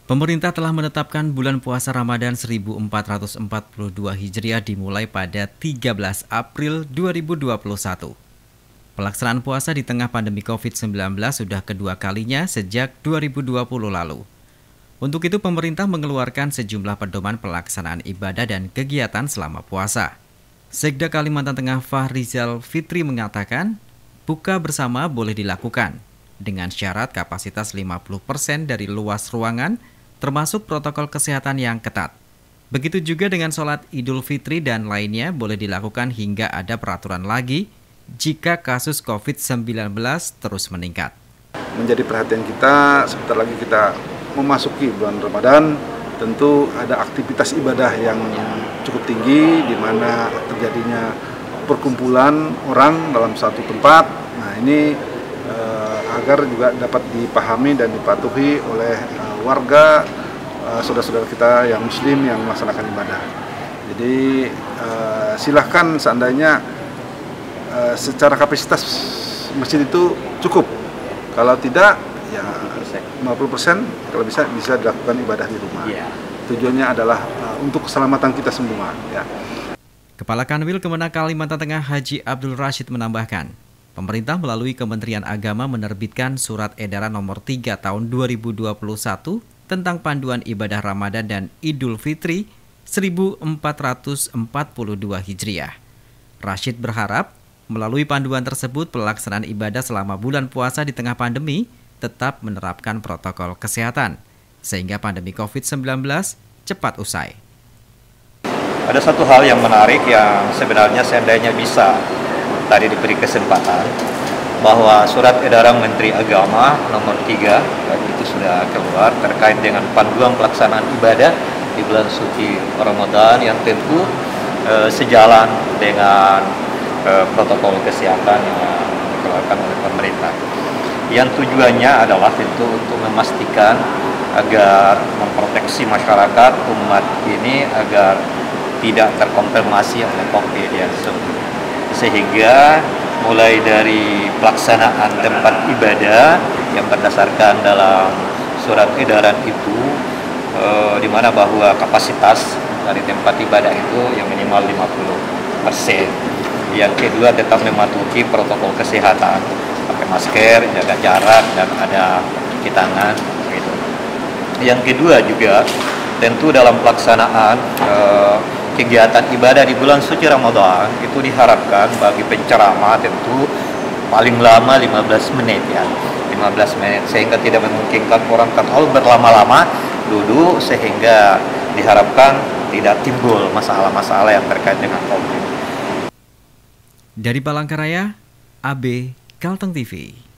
Pemerintah telah menetapkan bulan puasa Ramadan 1442 Hijriah dimulai pada 13 April 2021. Pelaksanaan puasa di tengah pandemi COVID-19 sudah kedua kalinya sejak 2020 lalu. Untuk itu pemerintah mengeluarkan sejumlah pedoman pelaksanaan ibadah dan kegiatan selama puasa. Sekda Kalimantan Tengah Fahrizal Fitri mengatakan, buka bersama boleh dilakukan dengan syarat kapasitas 50% dari luas ruangan, termasuk protokol kesehatan yang ketat. Begitu juga dengan sholat Idul Fitri dan lainnya boleh dilakukan hingga ada peraturan lagi jika kasus COVID-19 terus meningkat. Menjadi perhatian kita, sebentar lagi kita memasuki bulan Ramadan, tentu ada aktivitas ibadah yang cukup tinggi di mana terjadinya perkumpulan orang dalam satu tempat. Nah ini agar juga dapat dipahami dan dipatuhi oleh warga, saudara-saudara kita yang muslim yang melaksanakan ibadah. Jadi silahkan seandainya secara kapasitas masjid itu cukup. Kalau tidak, ya 50% kalau bisa dilakukan ibadah di rumah. Tujuannya adalah untuk keselamatan kita semua. Ya. Kepala Kanwil Kemenak Kalimantan Tengah Haji Abdul Rashid menambahkan, pemerintah melalui Kementerian Agama menerbitkan Surat Edaran Nomor 3 Tahun 2021 tentang panduan ibadah Ramadan dan Idul Fitri 1442 Hijriah. Rashid berharap melalui panduan tersebut pelaksanaan ibadah selama bulan puasa di tengah pandemi tetap menerapkan protokol kesehatan sehingga pandemi COVID-19 cepat usai. Ada satu hal yang menarik yang sebenarnya seandainya bisa tadi diberi kesempatan bahwa surat edaran Menteri Agama nomor 3 itu sudah keluar terkait dengan panduan pelaksanaan ibadah di bulan suci Ramadan yang tentu sejalan dengan protokol kesehatan yang dikeluarkan oleh pemerintah. Yang tujuannya adalah tentu untuk memastikan agar memproteksi masyarakat umat ini agar tidak terkonfirmasi oleh COVID yang sehingga mulai dari pelaksanaan tempat ibadah yang berdasarkan dalam surat edaran itu di mana bahwa kapasitas dari tempat ibadah itu yang minimal 50%. Yang kedua tetap mematuhi protokol kesehatan, pakai masker, jaga jarak dan ada cuci tangan gitu. Yang kedua juga tentu dalam pelaksanaan kegiatan ibadah di bulan suci Ramadan itu diharapkan bagi penceramah tentu paling lama 15 menit ya. 15 menit sehingga tidak memungkinkan orang terlalu berlama-lama duduk sehingga diharapkan tidak timbul masalah-masalah yang terkait dengan COVID. Dari Palangkaraya, AB Kalteng TV.